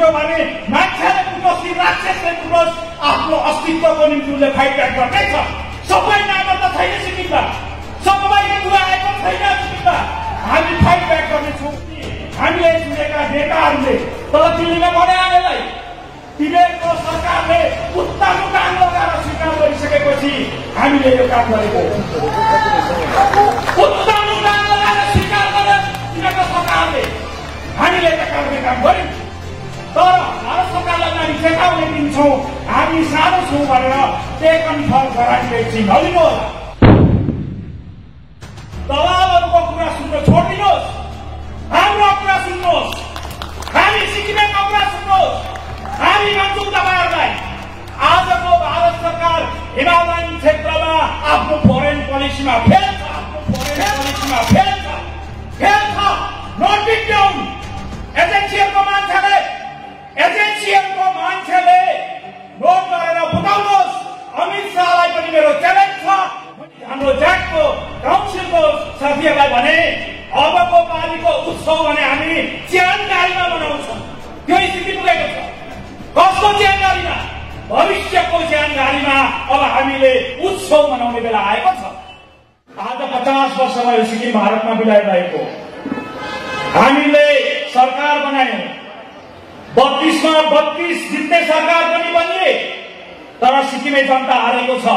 उठ्यो भने मान्छेले उठोस् कि राक्षसले उठोस् आफ्नो अस्तित्वको निम्ति उसले फाइट ब्याक गर्दैछ। सबै नागरिक त छैन सिक्किममा, सबैले कुरा आएको छैन सिक्किममा। हामी फाइट ब्याक गर्नेछौँ। हामीले चुनेका नेताहरूले तल दिल्लीमा भने हामीलाई तिमीहरूको सरकारले उत्तानो काम लगाएर स्वीकार गरिसकेपछि हामीले यो काम गरेको उत्तानो काम लगाएर स्वीकार गरे तिनीहरूको सरकारले। हामीले त गर्ने काम गर्यौँ, तर भारत सरकारलाई हामी चेतावनी दिन्छौँ, हामी सानो छौँ भनेर टेकन फर ग्रान्टेड चाहिँ नलिनु होला। दलालहरूको कुरा सुन्न छोडिदिनुहोस्, हाम्रो कुरा सुन्नुहोस्, हामी सिक्किमेको कुरा सुन्नुहोस्। हामी भन्छौँ तपाईँहरूलाई, आजको भारत सरकार हिमालयन क्षेत्रमा आफ्नो फोरेन पोलिसीमा फेल छ, नट बिग डाउन। एजेन्सीहरूको मान्छेले नोट गरेर बुझाउनुहोस्। अमित शाहलाई पनि मेरो च्यालेन्ज छ, हाम्रो ज्याकको काउन्सिलको साथीहरूलाई भने अबको पालिको उत्सव भने हामी च्यानगारीमा मनाउँछौँ। त्यो स्थिति पुगेको छ। कसको च्यानगारीमा? भविष्यको च्यानगारीमा अब हामीले उत्सव मनाउने बेला आएको छ। आज 50 वर्ष भयो सिक्किम भारतमा बिलाइरहेको। हामीले सरकार बनायौँ, 32 मा 32 जित्ने सरकार पनि बनिए, तर सिक्किमे जनता हारेको छ।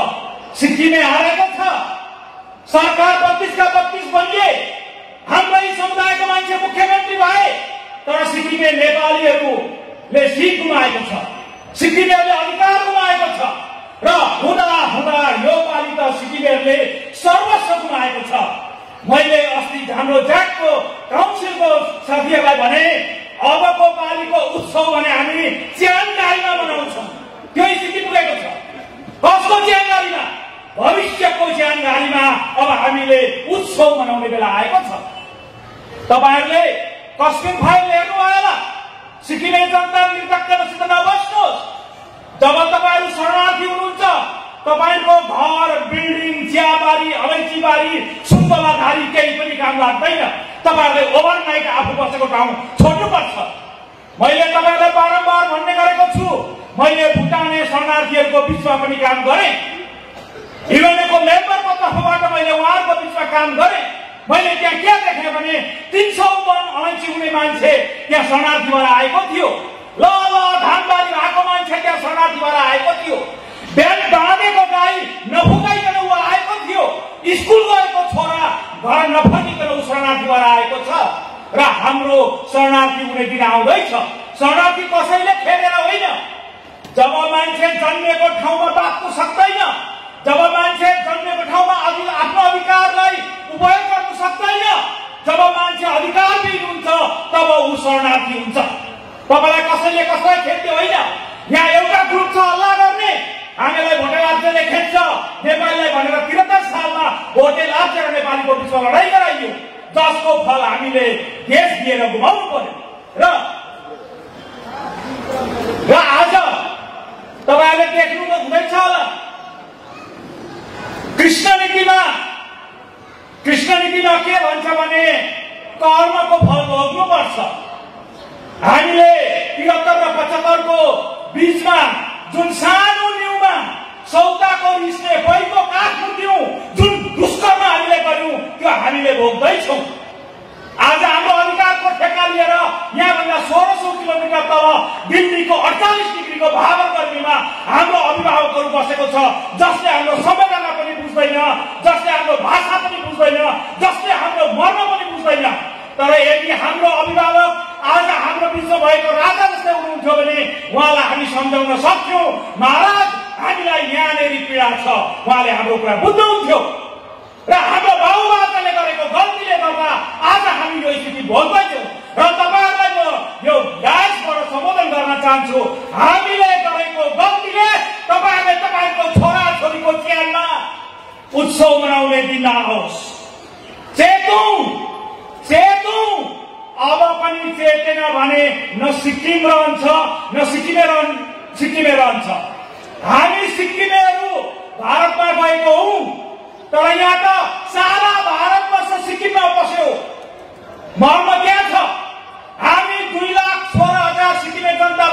सरकार 32 का 32 बनिए, हाम्रै समुदायको मान्छे मुख्यमन्त्री भए, तर सिक्किमे नेपालीहरूले सिट गुमाएको छ, सिक्किमेहरूले अधिकार गुमाएको छ र हुँदा यो पालि त सिक्किमेहरूले सर्वस्व गुमाएको छ। मैले अस्ति हाम्रो ज्याकको काउन्सिलको साथीहरूलाई भने अबको पालिको उत्सव भने हामी च्यानगारीमा मनाउँछौँ। त्यो स्थिति पुगेको छ। कसको च्यानगारीमा? भविष्यको च्यानगारीमा अब हामीले उत्सव मनाउने बेला आएको छ। तपाईहरूले कस्मिन फाइल हेर्नु होला। सिक्किमे जनता निर्धक्कतासित नबस्नुहोस्। जब तपाईँहरू शरणार्थी हुनुहुन्छ, तपाईँको घर, बिल्डिङ, चियाबारी, अलैँचीबारी, सुन्तलाधारी केही पनि काम लाग्दैन। तपाईँहरूले ओभरनाइट आफू बसेको ठाउँ छोड्नुपर्छ। मैले तपाईँहरूलाई बारम्बार भन्ने गरेको छु, मैले भुटाने शरणार्थीहरूको बिचमा पनि काम गरेँ। हिरोनेको लेबरको तर्फबाट मैले उहाँहरूको बिचमा काम गरेँ। मैले त्यहाँ के देखेँ भने 300 मन अलैँची हुने मान्छे त्यहाँ शरणार्थी भएर आएको थियो। ल धानबारी भएको मान्छे त्यहाँ शरणार्थी भएर आएको थियो। बिहान बाँधेको गाई नफुकाइकन ऊ आएको थियो। स्कुल गएको छोरा घर नफर्किकन ऊ शरणार्थी भएर आएको छ। र हाम्रो शरणार्थी हुने दिन आउँदैछ। शरणार्थी कसैले खेलेर होइन। जब मान्छे जन्मेको ठाउँमा बाँच्नु सक्दैन, जब मान्छे जन्मेको ठाउँमा आफ्नो अधिकारलाई उपयोग गर्न सक्दैन, जब मान्छे अधिकारविहीन हुन्छ, तब ऊ शरणार्थी हुन्छ। तपाईँलाई कसैले कसैलाई खेल्ने होइन। यहाँ एउटा ग्रुप छ हल्ला गर्ने, हामीलाई भोटे राज्यले खेल्छ नेपालीलाई भनेर 73 सालमा भोटे राज्य र नेपालीको बिचमा लडाईँ गराइयो, जसको फल हामीले देश दिएर गुमाउनु पर्यो। र आज तपाईँहरूले देख्नु हुँदैछ होला, कृष्ण नीतिमा के भन्छ भने कर्मको फल भोग्नुपर्छ। हामीले 73 र 75 को बीचमा जुन सानो न्यूमा सौदाको रिसले पहिलो काठमा दियौं, जुन दुष्कर्म हामीले गर्यौं, त्यो हामीले भोग्दैछौँ। आज हाम्रो अधिकारको ठेक्का लिएर यहाँभन्दा 1600 किलोमिटर तल दिल्लीको 48 डिग्रीको भावर गर्मीमा हाम्रो अभिभावकहरू बसेको छ, जसले हाम्रो संवेदना पनि बुझ्दैन, जसले हाम्रो भाषा पनि बुझ्दैन, जसले हाम्रो मर्म पनि बुझ्दैन। तर यदि हाम्रो अभिभावक आज हाम्रो बिचमा भएको राजा जस्तै हुनुहुन्थ्यो भने उहाँलाई हामी सम्झाउन सक्थ्यौं, महाराज हामीलाई यहाँनिर पीडा छ, उहाँले हाम्रो कुरा बुझ्नुहुन्थ्यो। र हाम्रो बाबुबाबाले गरेको गल्तीले गर्दा आज हामी यो स्थिति भोग्दैछौँ। र तपाईँहरूलाई म यो गायसबाट सम्बोधन गर्न चाहन्छु, हामीले गरेको गल्तीले तपाईँहरूले तपाईँको छोराछोरीको च्यानमा उत्सव मनाउने दिन नआओस्। चेतौं। अब पनि चेतेन भने न सिक्किम रहन्छ, न सिक्किमे रहन्छ। हामी सिक्किमेहरू भारतमा गएको हौं, तर यहाँ त सारा भारतवर्ष सिक्किममा बस्यो। मर्म क्या छ? हामी 2,16,000 सिक्किमे जनता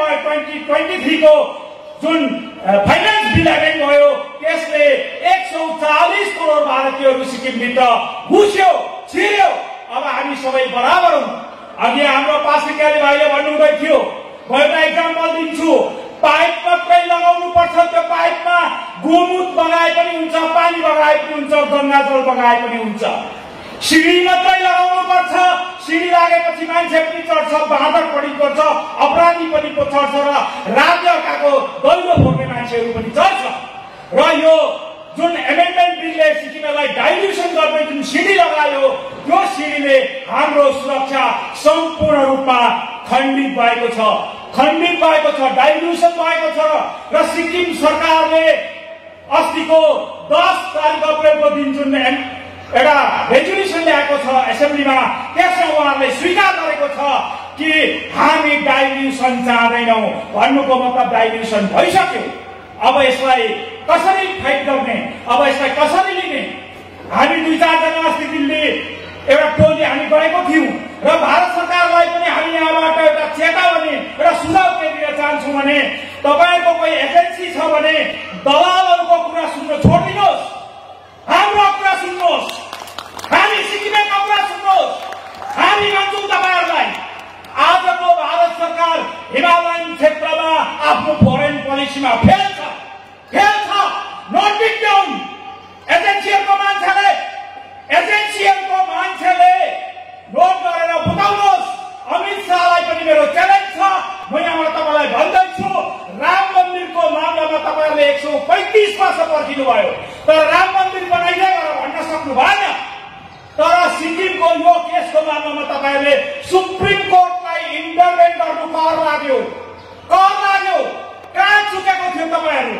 भयो 2023 को जुन फाइनेन्स बिल एमेन्ड भयो त्यसले 140 करोड भारतीयहरू सिक्किमभित्र घुस्यो छिर्यो। अब हामी सबै बराबर हौं। अघि हाम्रो पासिकाली भाइले भन्नुहुँदै थियो, म एउटा एक्जाम्पल दिन्छु, पाइप मात्रै लगाउनु पर्छ, त्यो पाइपमा गोमुत बगाए पनि हुन्छ, पानी बगाए पनि हुन्छ, गंगाजल बगाए पनि हुन्छ। सिडी मात्रै लगाउनु पर्छ, सिडी लागेपछि मान्छे पनि चढ्छ, बाँदर पनि चढ्छ, अपराधी पनि चढ्छ र राज्यको दैलो भोग्ने मान्छेहरू पनि चढ्छ। र यो जुन एमेन्डमेन्ट बिलले सिक्किमलाई डाइल्युसन गर्ने जुन सिडी लगायो, त्यो सिडीले हाम्रो सुरक्षा सम्पूर्ण रूपमा खण्डित भएको छ, डाइल्युसन भएको छ। र सिक्किम सरकारले अस्तिको 10 तारिक अप्रेलको दिन जुन एउटा रेजोल्युसन ल्याएको छ एसेम्ब्लीमा, त्यसमा उहाँहरूले स्वीकार गरेको छ कि हामी डाइल्युसन चाहँदैनौँ। भन्नुको मतलब डाइल्युसन भइसक्यो। अब यसलाई कसरी फाइट गर्ने, अब यसलाई कसरी लिने? हामी 2-4 जना अस्ति दिल्ली एउटा टोली हामी गएको थियौँ र भारत सरकारलाई पनि हामी यहाँबाट एउटा चेतावनी र सुझाव के दिन चाहन्छौँ भने, तपाईको कोही एजेन्सी छ भने दलालहरूको कुरा सुन्न छोडिदिनुहोस्, हाम्रो कुरा सुन्नुहोस्, हामी सिक्किमेको कुरा सुन्नुहोस्। हामी भन्छौँ तपाईहरूलाई, आजको भारत सरकार हिमालयन क्षेत्रमा आफ्नो फरेन पोलिसीमा फेल छ। Note down. एजेन्सीहरूको मान्छेले नोट गरेर बुझाउनुहोस्। अमित शाहलाई पनि मेरो च्यालेन्ज छ, म यहाँबाट तपाईँलाई भन्दैछु, राम मन्दिरको मामलामा तपाईँहरूले 135 वर्ष पर्खिनु भयो, तर राम मन्दिर बनाइदिए भनेर भन्न सक्नु भएन। तर सिक्किमको यो केसको मामलामा तपाईँहरूले सुप्रिम कोर्टलाई इन्टरभेन गर्नु कर लाग्यो। कहाँ चुकेको थियो तपाईँहरू?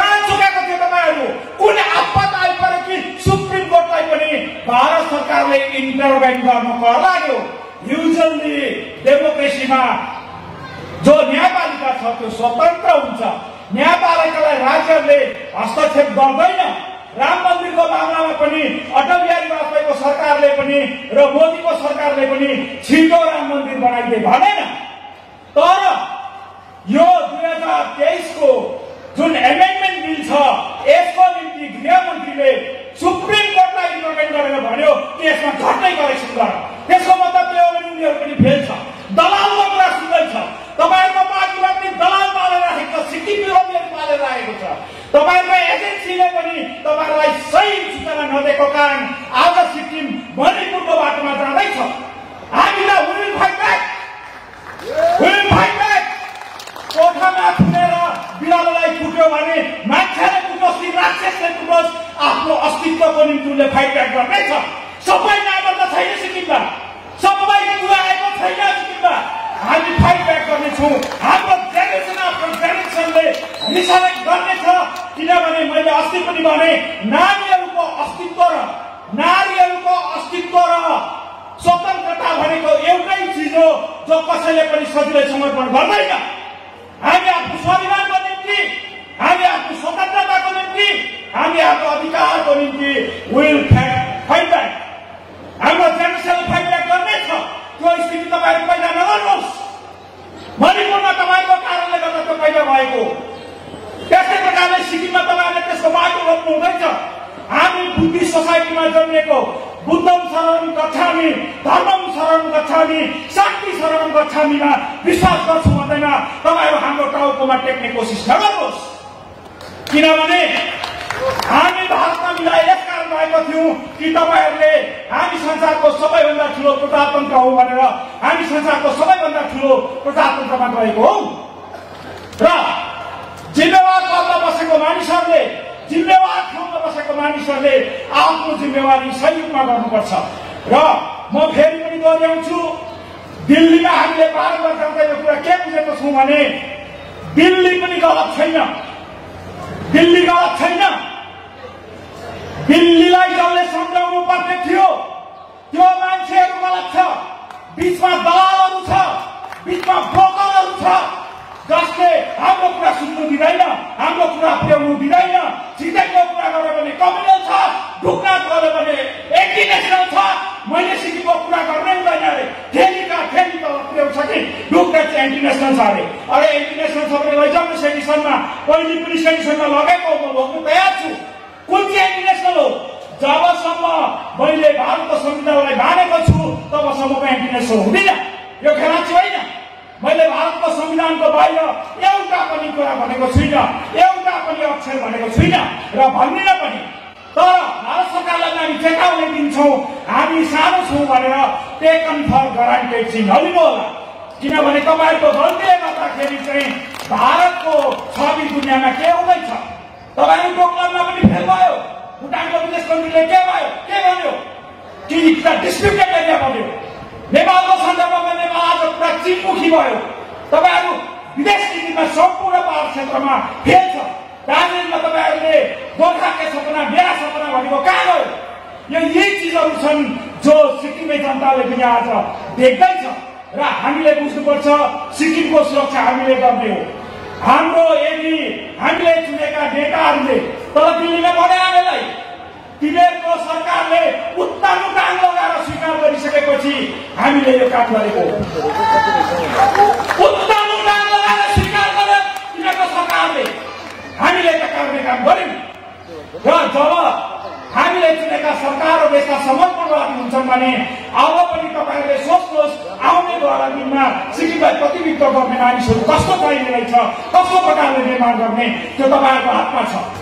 कुन आपत आइपऱ्यो कि सुप्रिम कोर्टलाई पनि भारत सरकारले इन्टरभेन गर्नु कर लाग्यो? युजली डेमोक्रेसीमा जो न्यायपालिका छ त्यो स्वतन्त्र हुन्छ। न्यायपालिकालाई राज्यले हस्तक्षेप गर्दैन। राम मन्दिरको मामलामा पनि अटल बिहारी वाजपेयीको सरकारले पनि र मोदीको सरकारले पनि छिटो राम मन्दिर बनाइदिए भनेन। तर यो 2023 को जुन एमेन्डमेन्ट बिल छ, यसको निम्ति गृहमन्त्रीले सुप्रिम कोर्टलाई इन्टरभेन गरेर भन्यो कि यसमा झट्टै करेक्सन गर। त्यसको मतलब के हो भने उनीहरू पनि फेल छ, दलालको कुरा सुन्दैछ। तपाईँहरूको पार्टीमा पनि दलाल पालेर राखेको छ, सिक्किम विरोधीहरू पालेर राखेको छ। तपाईँहरूको एजेन्सीले पनि तपाईँहरूलाई सही सूचना नदिएको कारण आज सिक्किम मणिपुरको बाटोमा जाँदैछ। हामीलाई विल फाइट ब्याक। कोठामा थुनेर बिरालोलाई कुट्यो भने मान्छेले कुटोस् कि राक्षसले कुटोस्, आफ्नो अस्तित्वको निम्ति उसले फाइट ब्याक गर्नेछ। सबै नाममा त छैन सिक्किममा, सबै पुऱ्याएको छैन सिक्किममा। हामी फाइट ब्याक गर्नेछौँ। हाम्रो जेनेरेसनले रिसलेक्ट गर्नेछ। किनभने मैले अस्ति पनि भने, नारीहरूको अस्तित्व र स्वतन्त्रता भनेको एउटै चिज हो जो कसैले पनि सजिलै समर्पण गर्दैन। हामी आफ्नो स्वाभिमानको निम्ति, हामी आफ्नो स्वतन्त्रताको निम्ति, हामी आफ्नो अधिकारको निम्ति विल फाइट ब्याक। हाम्रो जेनेरेसनले फाइट ब्याक गर्नेछ। त्यो स्थिति तपाईँहरू पैदा नगर्नुहोस्। मणिपुरमा तपाईँको कारणले गर्दा त्यो पैदा भएको। त्यस्तै प्रकारले सिक्किममा तपाईँहरूले त्यसको बाटो रोप्नु हुँदैछ। हामी बुद्धिस्ट सोसाइटीमा जन्मेको, बुद्धम शरणं गच्छामि, धर्मम शरणं गच्छामि, शान्ति शरणं गच्छामिमा विश्वास गर्छु भन्दैन। तपाईँहरू हाम्रो टाउकोमा टेक्ने कोसिस नगर्नुहोस्। किनभने हामी भारतमा मिलाइ यस कारण भएको थियौँ कि तपाईँहरूले हामी संसारको सबैभन्दा ठुलो प्रजातन्त्र हौ भनेर हामी संसारको सबैभन्दा ठुलो प्रजातन्त्रमा गएको हौ। र जिम्मेवार पदमा बसेको मानिसहरूले, जिम्मेवार ठाउँमा बसेको मानिसहरूले आफ्नो जिम्मेवारी सही रूपमा गर्नुपर्छ। र म फेरि पनि दोहोऱ्याउँछु, दिल्लीमा हामीले बारम्बार जाँदा यो कुरा के बुझेको छौँ भने दिल्ली पनि गलत छैन। दिल्लीलाई जसले सम्झाउनु पर्ने थियो त्यो मान्छेहरू गलत छ। बीचमा दलालहरू छ, बीचमा ब्रोकरहरू छ, जसले हाम्रो कुरा सुन्नु दिँदैन, हाम्रो कुरा पुर्याउनु दिँदैन। सिधैको कुरा गर्यो भने कम्युनल छ, ढुक्ना गर्यो भने एन्टी नेसनल छ। मैले सिक्किमको कुरा गर्नै हुँदैन अरे, ठेली त पुर्याउँछ कि ढुक्ना चाहिँ एन्टी नेसनल छ अरे। एन्टी टेन्सनमा पहिली पुलिस टेन्सनमा लगेको म भोग्न तयार छु। कुन चाहिँ एन्टिनेसनल हो? जबसम्म मैले भारतको संविधानलाई मानेको छु तबसम्मको एन्टिनेसनल हुँदैन। यो खेलाची होइन। मैले भारतको संविधानको बाहिर एउटा पनि कुरा भनेको छुइनँ, एउटा पनि अक्षर भनेको छुइनँ र भन्दिनँ पनि। तर भारत सरकारलाई हामी चेतावनी दिन्छौँ, हामी सानो छौँ भनेर टेकन फर ग्यारेन्टेड चाहिँ नलिनु होला। किनभने तपाईँहरूको गल्तीले गर्दाखेरि चाहिँ भारतको छवि दुनियाँमा के हुँदैछ? तपाईँहरू डोकलाममा पनि फेल भयो। भुटानको विदेश मन्त्रीले के भयो? के भन्यो? कि डिस्प्युटेड एरिया भन्यो। नेपालको सन्दर्भमा नेपाल आज पुरा चिनमुखी भयो। तपाईँहरू विदेश नीतिमा सम्पूर्ण पहाड क्षेत्रमा फेल छ। दार्जिलिङमा तपाईँहरूले गोर्खाकै सपना, मेरा सपना भनेको कहाँ गयो? यही चिजहरू छन् जो सिक्किमे जनताले पनि आज देख्दैछ र हामीले बुझ्नुपर्छ सिक्किमको सुरक्षा हामीले गर्ने हो। हाम्रो यदि हामीले चुनेका नेताहरूले तल दिल्लीमा भने हामीलाई तिनीहरूको सरकारले उत्तानो काम लगाएर स्वीकार गरिसकेपछि हामीले यो काम गरेको हो। उत्तानो काम लगाएर स्वीकार गरे तिनीहरूको सरकारले, हामीले त गर्ने काम गर्यौँ। र जब हामीले चुनेका सरकार र देशका समर्पणवादी हुन्छन् भने अब पनि तपाईँहरूले सोच्नुहोस् आउने 12 दिनमा सिक्किमलाई प्रतिनिधित्व गर्ने मानिसहरू कस्तो चाहिने रहेछ, कस्तो प्रकारले निर्माण गर्ने, त्यो तपाईँहरूको हातमा छ।